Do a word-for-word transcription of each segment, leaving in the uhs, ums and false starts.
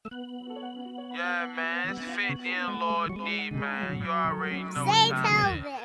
Yeah, man, it's fifty and Lord D, man. You already know Say what time it is.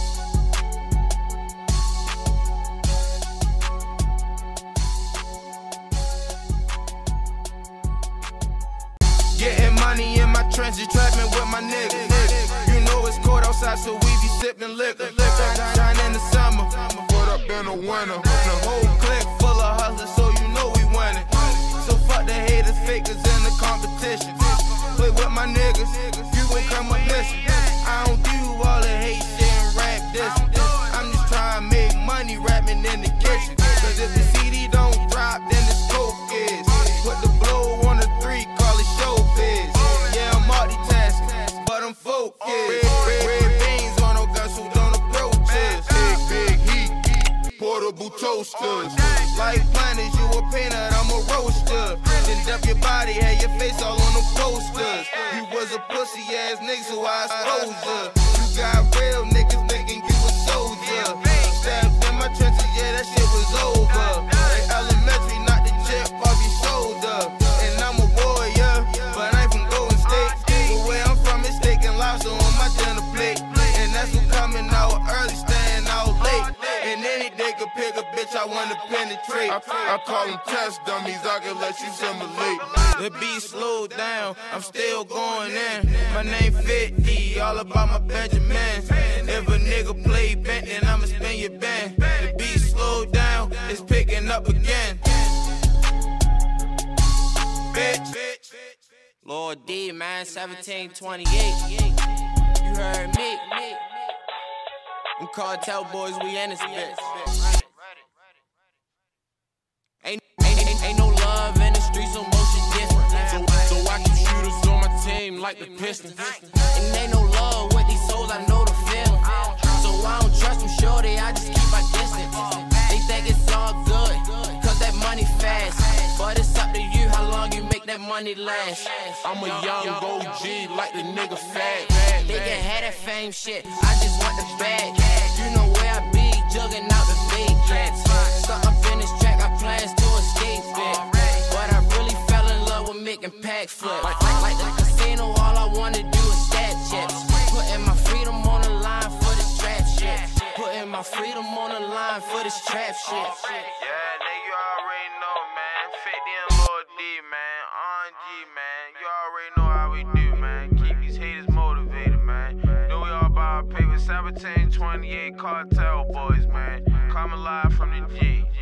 Getting money in my trenches, trapping with my niggas. You know it's cold outside, so we be sipping liquor. Shine in the summer, put up in the winter. The whole clique full of hustlers, so you know we winning. So fuck the haters, fakers in the competition. Play with my niggas, you gon' come and listen. I don't do all the hate shit and rap this. I'm just trying to make money rapping in the kitchen. Cause if the C D don't drop, then the scope is. Put the blow on the three, call it showbiz. Yeah, I'm multitasking, but I'm focused. Red, red, red beans on no guns who don't approach us. Big, big heat, portable toasters. Like planets, you a peanut, I'm a roaster. Then dump your body, had your face all on the posters. You was a pussy ass nigga, so I exposed ya. You got real niggas thinking you a soldier. Stabbed in my trenches, yeah, that shit was over. They elementary, knocked the chip off your shoulder. And I'm a warrior, but I ain't from Golden State. But where I'm from, it's steak and lobster on my dinner plate. And that's who coming out early, staying out late. And any day could pick a bitch I wanna penetrate. I, I call them test dummies, I can let you simulate. The beat slowed down, I'm still going in. My name fifty, all about my Benjamins. If a nigga play bent, then I'ma spin your band. The beat slowed down, it's picking up again. Bitch. Lord D, man, seventeen twenty-eight. You heard me. Them cartel boys, we in this bitch. Ain't, ain't, ain't, ain't no love in the streets, so motion different. So, so I keep shooters on my team like the Pistons. And ain't no love with these souls, I know the feeling. So I don't trust them, shorty, I just keep my distance. They think it's all good, cause that money fast. But it's up to you how long you make that money last. I'm a young O G like the nigga fat. They can have that fame shit, I just want the bag. You know where I be, jugging out the fake cats. Stuck up in this track, I plans to escape it. But I really fell in love with making packs flip. Like, like, like the casino, all I wanna do is stat chips. Putting my freedom on the line for this trap shit. Putting my freedom on the line for this trap shit. Yeah, nigga, you already know, man. fifty and Lord D, man. R N G, man. You already know how we do, man. Keep these haters motivated, man. Know we all about our paper. seventeen twenty-eight cartel boys, man. Coming live from the G.